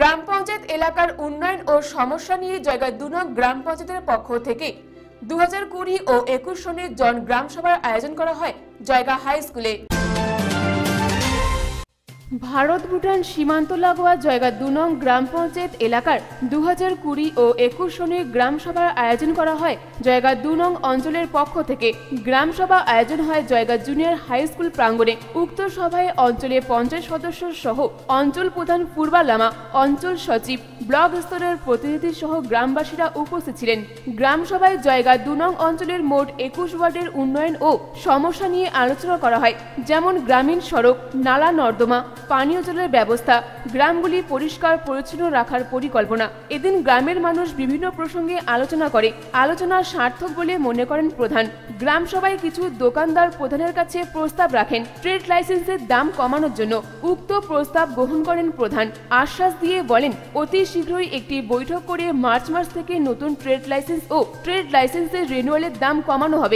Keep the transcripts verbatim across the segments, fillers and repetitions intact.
গ্রাম পঞ্চায়েত এলাকার উন্নয়ন ও সমস্যা নিয়ে জয়গা দু নং গ্রাম পঞ্চায়েতের পক্ষ থেকে দু হাজার কুড়ি ও একুশ সনের জন গ্রাম সভার আয়োজন করা হয় জয়গা হাই স্কুলে। ভারত ভুটান সীমান্ত লাগোয়া জয়গা দু নং গ্রাম পঞ্চায়েত এলাকার দু হাজার কুড়ি ও একুশ সনের গ্রাম সভার আয়োজন করা হয় জয়গা দু নং অঞ্চলের পক্ষ থেকে। গ্রাম সভা আয়োজন হয় জয়গা জুনিয়র হাই স্কুল প্রাঙ্গণে। উক্ত সভায় অঞ্চলে পঞ্চায়েত সদস্য সহ অঞ্চল প্রধান পূর্বা লামা, অঞ্চল সচিব, ব্লক স্তরের প্রতিনিধি সহ গ্রামবাসীরা উপস্থিত ছিলেন। গ্রাম সভায় জয়গা দু নং অঞ্চলের মোট একুশ ওয়ার্ডের উন্নয়ন ও সমস্যা নিয়ে আলোচনা করা হয়, যেমন গ্রামীণ সড়ক, নালা নর্দমা, পানীয় জলের ব্যবস্থা, গ্রামগুলি পরিষ্কার পরিচ্ছন্ন রাখার পরিকল্পনা। এদিন গ্রামের মানুষ বিভিন্ন প্রসঙ্গে আলোচনা করে। আলোচনা সার্থক বলে মনে করেন প্রধান। গ্রাম সভায় কিছু দোকানদার প্রধানের কাছে প্রস্তাব রাখেন ট্রেড লাইসেন্সের দাম কমানোর জন্য। উক্ত প্রস্তাব গ্রহণ করেন প্রধান। আশ্বাস দিয়ে বলেন অতি শীঘ্রই একটি বৈঠক করে মার্চ মাস থেকে নতুন ট্রেড লাইসেন্স ও ট্রেড লাইসেন্সের রিনিউয়ালের দাম কমানো হবে।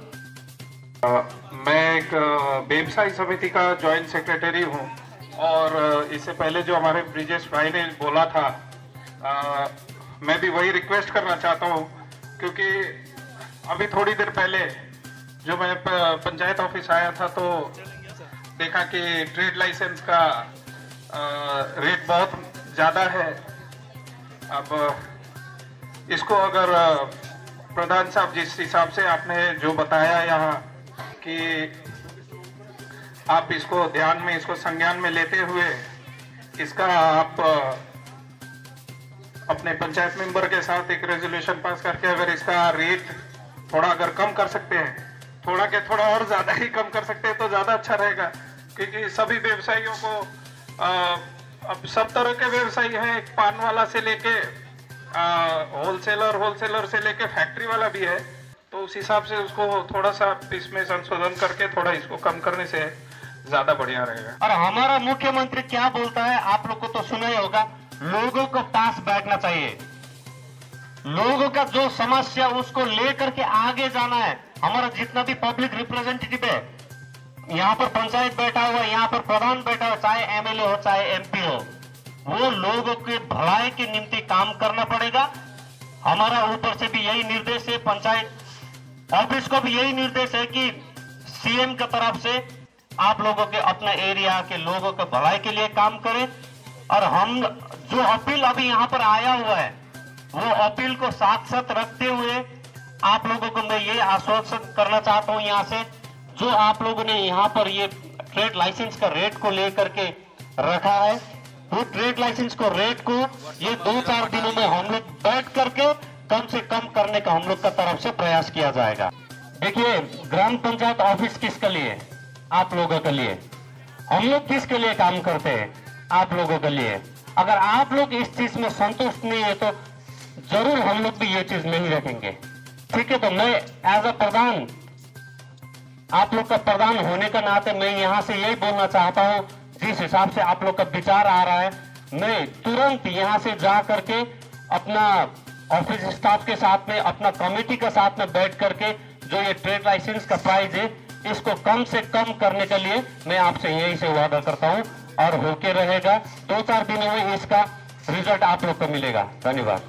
मैं एक व्यवसायी समिति का जॉइंट सेक्रेटरी हूं और इससे पहले जो हमारे ब्रिजेश भाई ने बोला था आ, मैं भी वही रिक्वेस्ट करना चाहता हूं, क्योंकि अभी थोड़ी देर पहले जो मैं पंचायत ऑफिस आया था तो देखा कि ट्रेड लाइसेंस का आ, रेट बहुत ज़्यादा है। अब इसको अगर प्रधान साहब जिस हिसाब से आपने जो बताया यहाँ कि आप इसको ध्यान में इसको संज्ञान में लेते हुए इसका आप अपने पंचायत मेंबर के साथ एक रेजोल्यूशन पास करके अगर इसका रेट थोड़ा अगर कम कर सकते हैं, थोड़ा के थोड़ा और ज्यादा ही कम कर सकते हैं तो ज्यादा अच्छा रहेगा, क्योंकि सभी व्यवसायियों को आ, अब सब तरह के व्यवसायी हैं, पान वाला से लेके होलसेलर होलसेलर से लेके फैक्ट्री वाला भी है, तो उस हिसाब से उसको थोड़ा सा इसमें संशोधन करके थोड़ा इसको कम करने से ज्यादा बढ़िया रहेगा। और हमारा मुख्यमंत्री क्या बोलता है आप लोग को तो सुना ही होगा, लोगों को पास बैठना चाहिए, लोगों का जो समस्या उसको लेकर के आगे जाना है। हमारा जितना भी पब्लिक रिप्रेजेंटेटिव है, यहाँ पर पंचायत बैठा हुआ, यहाँ पर प्रधान बैठा हुआ, चाहे एमएलए हो चाहे एमपी हो, वो लोगों के भलाई के निमित्त काम करना पड़ेगा। हमारा ऊपर से भी यही निर्देश है, पंचायत ऑफिस को भी यही निर्देश है कि सीएम की तरफ से आप लोगों के अपने एरिया के लोगों के भलाई के लिए काम करें। और हम जो अपील अभी यहाँ पर आया हुआ है वो अपील को साथ साथ रखते हुए आप लोगों को मैं ये आश्वासन करना चाहता हूँ, यहाँ से जो आप लोगों ने यहाँ पर ये ट्रेड लाइसेंस का रेट को लेकर के रखा है, वो ट्रेड लाइसेंस को रेट को ये दो चार दिनों में हम लोग बैठ करके कम से कम करने का हम लोग का तरफ से प्रयास किया जाएगा। देखिए, ग्राम पंचायत ऑफिस किसके लिए? आप लोगों के लिए। हम लोग किसके लिए काम करते हैं? आप लोगों के लिए। अगर आप लोग इस चीज में संतुष्ट नहीं है तो जरूर हम लोग भी ये चीज नहीं रखेंगे, ठीक है। तो मैं एज अ प्रधान, आप लोग का प्रधान होने का नाते मैं यहाँ से यही बोलना चाहता हूँ, जिस हिसाब से आप लोग का विचार आ रहा है, मैं तुरंत यहाँ से जा करके अपना ऑफिस स्टाफ के साथ में, अपना कमेटी के साथ में बैठ करके जो ये ट्रेड लाइसेंस का प्राइस है इसको कम से कम करने के लिए मैं आपसे यही से वादा करता हूं और होके रहेगा। दो चार दिनों में इसका रिजल्ट आप लोग को मिलेगा। धन्यवाद।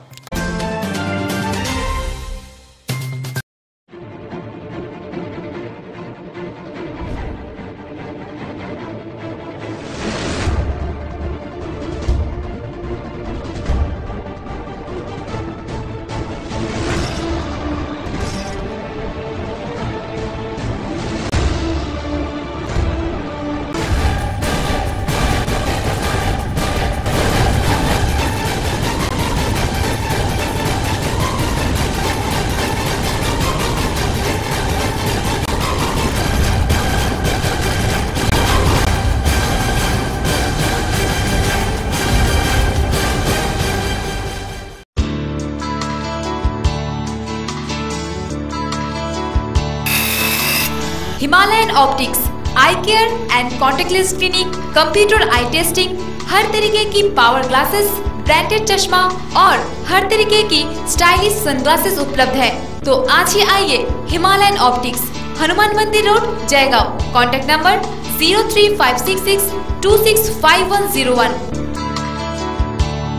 Himalayan optics eye care and contactless clinic, computer eye testing, हर तरीके की पावर ग्लासेस, ब्रांडेड चश्मा और हर तरीके की स्टाइलिश सनग्लासेस उपलब्ध है। तो आज ही आइए Himalayan optics, Hanuman Mandir road, Jaigaon. Contact number zero three five six six two six five one zero one.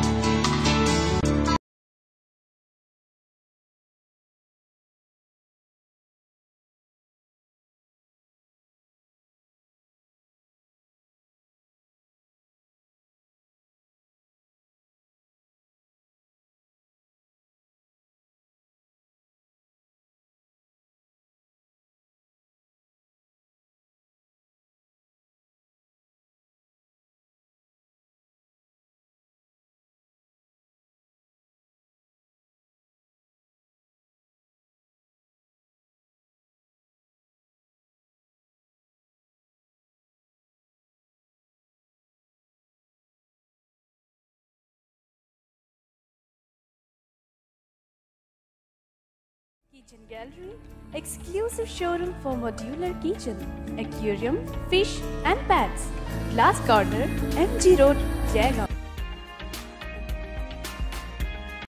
Kitchen Gallery, exclusive showroom for modular kitchen, aquarium, fish and pets. Glass Corner, M G Road, Jaigaon.